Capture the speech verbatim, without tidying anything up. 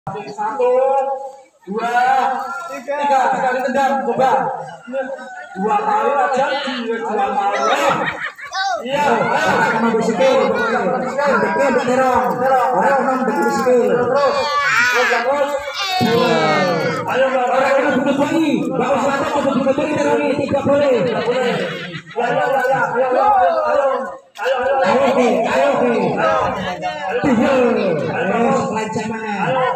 Satu, dua, tiga, tiga ditendang, coba. Dua kali aja, dua kali. Iya, ayo bersikil, bersikil, berterong, orang orang bersikil. Terus, terus, ayo orang orang bunuh lagi, bawa selatan bunuh bunuh lagi terong ini tidak boleh, tidak boleh. Ayo, ayo, ayo, ayo, ayo, ayo, ayo, ayo, ayo, ayo, ayo, ayo, ayo,